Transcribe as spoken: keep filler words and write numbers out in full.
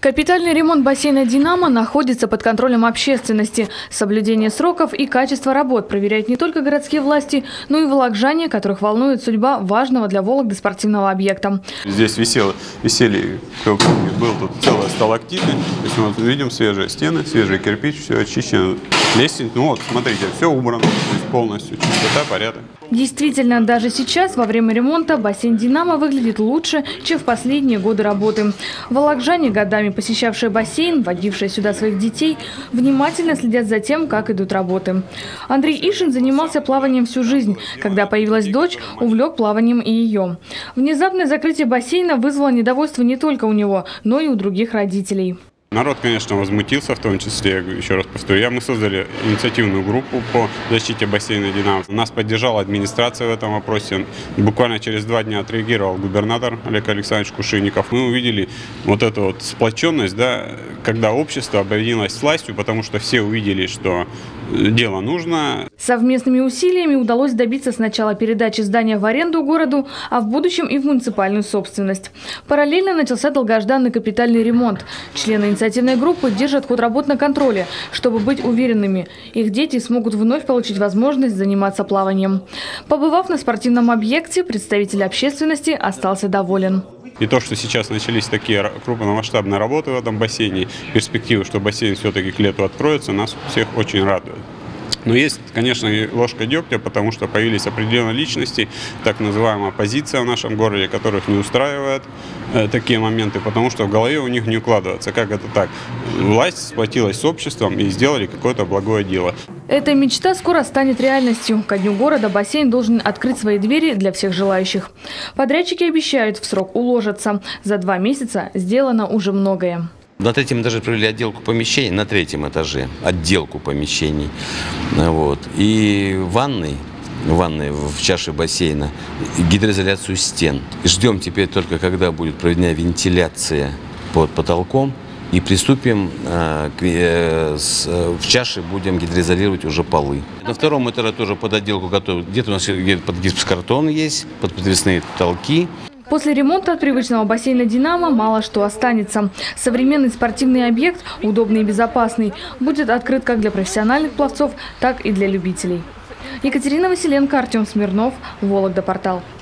Капитальный ремонт бассейна «Динамо» находится под контролем общественности. Соблюдение сроков и качество работ проверяют не только городские власти, но и волокжане, которых волнует судьба важного для Вологды спортивного объекта. Здесь висело, висели, был тут целые сталактиты. То есть мы вот видим свежие стены, свежий кирпич, все очищено. Лестница, ну вот, смотрите, все убрано, то есть полностью чистота, порядок. Действительно, даже сейчас, во время ремонта, бассейн «Динамо» выглядит лучше, чем в последние годы работы. Волокжане, годами посещавшие бассейн, водившие сюда своих детей, внимательно следят за тем, как идут работы. Андрей Ишин занимался плаванием всю жизнь. Когда появилась дочь, увлек плаванием и ее. Внезапное закрытие бассейна вызвало недовольство не только у него, но и у других родителей. Народ, конечно, возмутился, в том числе, еще раз повторю, я, мы создали инициативную группу по защите бассейна «Динамо». Нас поддержала администрация в этом вопросе. Буквально через два дня отреагировал губернатор Олег Александрович Кушинников. Мы увидели вот эту вот сплоченность, да, когда общество объединилось с властью, потому что все увидели, что дело нужно. Совместными усилиями удалось добиться сначала передачи здания в аренду городу, а в будущем и в муниципальную собственность. Параллельно начался долгожданный капитальный ремонт. Члены инициативной группы держат ход работ на контроле, чтобы быть уверенными, их дети смогут вновь получить возможность заниматься плаванием. Побывав на спортивном объекте, представитель общественности остался доволен. И то, что сейчас начались такие крупномасштабные работы в этом бассейне, перспективы, что бассейн все-таки к лету откроется, нас всех очень радует. Но есть, конечно, и ложка дегтя, потому что появились определенные личности, так называемая оппозиция в нашем городе, которых не устраивают э, такие моменты, потому что в голове у них не укладывается. Как это так? Власть сплотилась с обществом и сделали какое-то благое дело. Эта мечта скоро станет реальностью. Ко дню города бассейн должен открыть свои двери для всех желающих. Подрядчики обещают, в срок уложатся. За два месяца сделано уже многое. На третьем этаже провели отделку помещений, на третьем этаже отделку помещений. Вот. И ванной, ванной в чаше бассейна, гидроизоляцию стен. Ждем теперь только, когда будет проведена вентиляция под потолком. И приступим э, к, э, с, э, в чаше будем гидроизолировать уже полы. На втором этаже тоже под отделку готовы. Где-то у нас где под гипсокартон есть, под подвесные потолки. После ремонта от привычного бассейна «Динамо» мало что останется. Современный спортивный объект, удобный и безопасный, будет открыт как для профессиональных пловцов, так и для любителей. Екатерина Василенко, Артем Смирнов, Вологда Портал.